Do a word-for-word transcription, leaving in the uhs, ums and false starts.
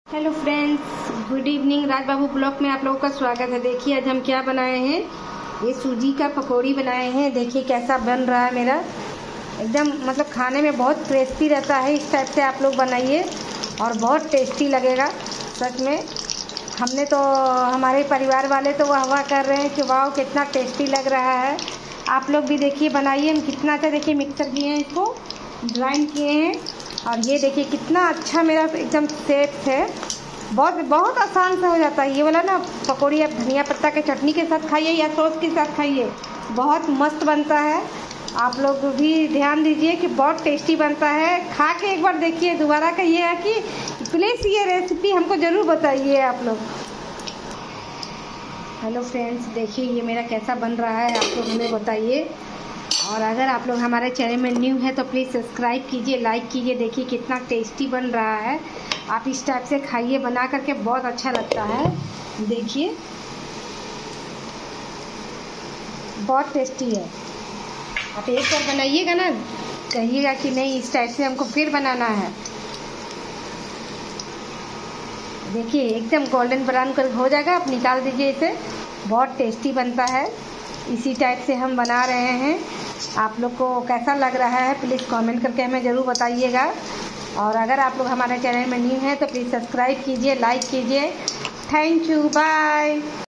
Hello friends, good evening. Raj Babu blog में आप लोगों का स्वागत है। देखिए आज हम क्या बनाए हैं। ये सूजी का पकौड़ी बनाए हैं। देखिए कैसा बन रहा है मेरा। एकदम मतलब खाने में बहुत क्रिस्पी रहता है। इस टाइप से आप लोग बनाइए और बहुत टेस्टी लगेगा सच में। हमने तो हमारे परिवार वाले तो वाह वाह कर रहे हैं कि वाह कितना टेस्टी लग रहा है। आप लोग भी देखिए बनाइए। हम कितना अच्छा देखिए मिक्सर किए हैं, इसको ग्राइंड किए हैं और ये देखिए कितना अच्छा मेरा एकदम सेफ है। बहुत बहुत आसान से हो जाता है ये वाला ना पकौड़ी। आप धनिया पत्ता के चटनी के साथ खाइए या सॉस के साथ खाइए, बहुत मस्त बनता है। आप लोग भी ध्यान दीजिए कि बहुत टेस्टी बनता है। खा के एक बार देखिए, दोबारा कहिएगा कि प्लीज़ ये रेसिपी हमको ज़रूर बताइए आप लोग। हेलो फ्रेंड्स, देखिए ये मेरा कैसा बन रहा है, आप लोग हमें बताइए। और अगर आप लोग हमारे चैनल में न्यू है तो प्लीज़ सब्सक्राइब कीजिए, लाइक कीजिए। देखिए कितना टेस्टी बन रहा है। आप इस टाइप से खाइए, बना करके बहुत अच्छा लगता है। देखिए बहुत टेस्टी है। आप एक बार बनाइएगा ना, कहिएगा कि नहीं इस टाइप से हमको फिर बनाना है। देखिए एकदम गोल्डन ब्राउन कर हो जाएगा, आप निकाल दीजिए इसे। बहुत टेस्टी बनता है। इसी टाइप से हम बना रहे हैं। आप लोग को कैसा लग रहा है प्लीज़ कमेंट करके हमें ज़रूर बताइएगा। और अगर आप लोग हमारे चैनल में न्यू हैं तो प्लीज़ सब्सक्राइब कीजिए, लाइक कीजिए। Thank you, bye.